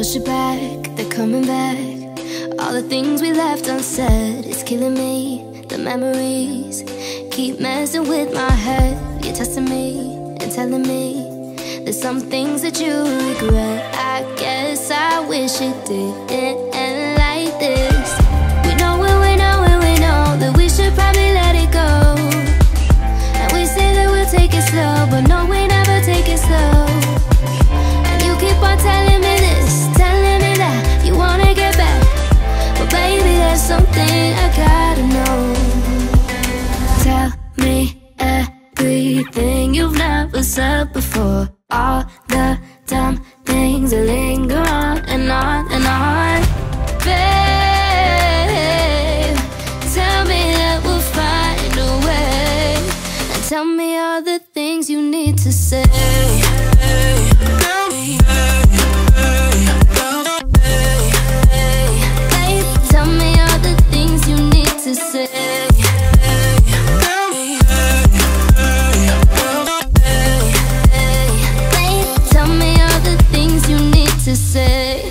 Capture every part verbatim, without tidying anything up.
push it back, they're coming back. All the things we left unsaid, it's killing me. The memories keep messing with my head. You're testing me and telling me there's some things that you regret. I guess I wish it didn't end like this. We know it, we know it, we know that we should probably let it go. And we say that we'll take it slow, but no, we never take it slow. And you keep on telling me this, telling me that you wanna get back, but baby, there's something I gotta know. Tell me everything you've never said before. All the dumb things that linger on and on and on. Babe, tell me that we'll find a way. And tell me all the things you need to say. Babe, tell me all the things you need to say. To say.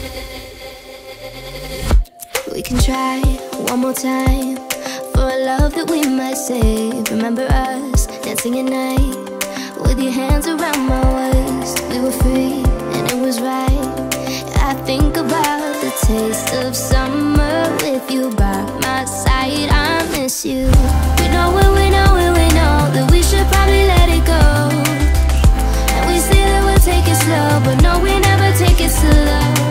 We can try one more time for a love that we might save. Remember us dancing at night with your hands around my waist. We were free and it was right. I think about the taste of summer with you by my side. I miss you. We know it, we know it, we know that we should probably let it go. And we say that we'll take it slow, but no, we never take it slow.